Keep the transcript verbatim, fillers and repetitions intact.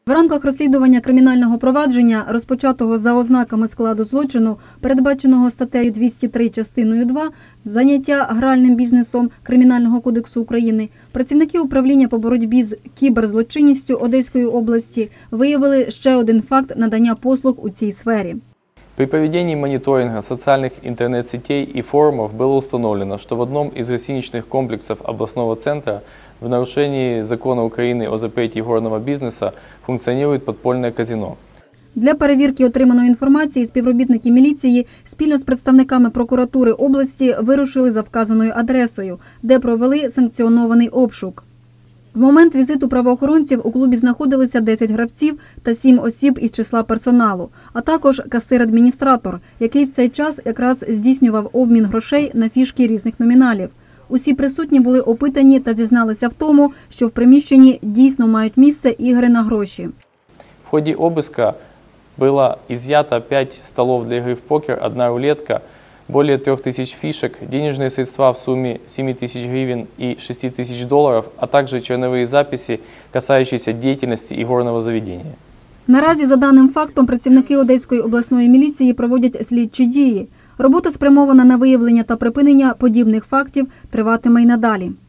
В рамках розслідування кримінального провадження, розпочатого за ознаками складу злочину, передбаченого статтею двісті три частиною два «Заняття гральним бізнесом» Кримінального кодексу України, працівники управління по боротьбі з кіберзлочинністю Одеської області виявили ще один факт надання послуг у цій сфері. При проведении мониторинга социальных интернет-сетей и форумов было установлено, что в одном из гостиничных комплексов областного центра в нарушении закона Украины о запрете игорного бизнеса функционирует подпольное казино. Для перевірки отриманої інформації співробітники міліції спільно з представниками прокуратури області вирушили за вказаною адресою, де провели санкціонований обшук. В момент візиту правоохоронців у клубі знаходилися десять гравців та сім осіб із числа персоналу, а також касир-адміністратор, який в цей час якраз здійснював обмін грошей на фішки різних номіналів. Усі присутні були опитані та зізналися в тому, що в приміщенні дійсно мають місце ігри на гроші. В ході обыска было изъято пять столов для игры в покер, одна рулетка, более трех тысяч фишек, денежные средства в сумме семи тысяч гривен и шести тысяч долларов, а также черновые записи, касающиеся деятельности игорного заведения. Наразі, за даним фактом, працівники Одеської обласної міліції проводять слідчі дії. Робота, спрямована на виявлення та припинення подібних фактів, триватиме й надалі.